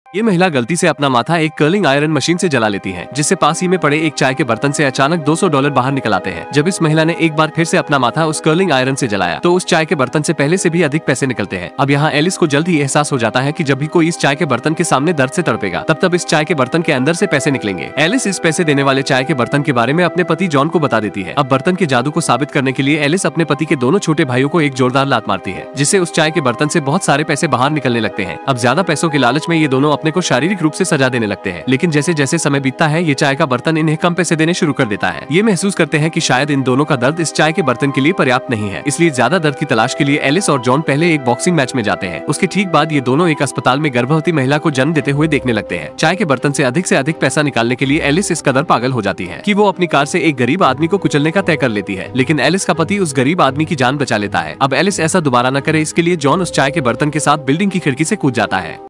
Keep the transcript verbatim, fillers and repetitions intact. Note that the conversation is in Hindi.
ये महिला गलती से अपना माथा एक कर्लिंग आयरन मशीन से जला लेती है, जिससे पास ही में पड़े एक चाय के बर्तन से अचानक दो सौ डॉलर बाहर निकल आते हैं। जब इस महिला ने एक बार फिर से अपना माथा उस कर्लिंग आयरन से जलाया तो उस चाय के बर्तन से पहले से भी अधिक पैसे निकलते हैं। अब यहाँ एलिस को जल्द ही एहसास हो जाता है कि जब भी कोई इस चाय के बर्तन के सामने दर्द से तड़पेगा तब तब इस चाय के बर्तन के अंदर से पैसे निकलेंगे। एलिस इस पैसे देने वाले चाय के बर्तन के बारे में अपने पति जॉन को बता देती है। अब बर्तन के जादू को साबित करने के लिए एलिस अपने पति के दोनों छोटे भाइयों को एक जोरदार लात मारती है, जिससे उस चाय के बर्तन से बहुत सारे पैसे बाहर निकलने लगते हैं। अब ज्यादा पैसों के लालच में ये दोनों अपने को शारीरिक रूप से सजा देने लगते हैं, लेकिन जैसे जैसे समय बीतता है ये चाय का बर्तन इन्हें कम पैसे देने शुरू कर देता है। ये महसूस करते हैं कि शायद इन दोनों का दर्द इस चाय के बर्तन के लिए पर्याप्त नहीं है, इसलिए ज्यादा दर्द की तलाश के लिए एलिस और जॉन पहले एक बॉक्सिंग मैच में जाते हैं। उसके ठीक बाद ये दोनों एक अस्पताल में गर्भवती महिला को जन्म देते हुए देखने लगते हैं। चाय के बर्तन से अधिक से अधिक पैसा निकालने के लिए एलिस इस कदर पागल हो जाती है कि वो अपनी कार से एक गरीब आदमी को कुचलने का तय कर लेती है, लेकिन एलिस का पति उस गरीब आदमी की जान बचा लेता है। अब एलिस ऐसा दोबारा न करे इसके लिए जॉन उस चाय के बर्तन के साथ बिल्डिंग की खिड़की से कूद जाता है।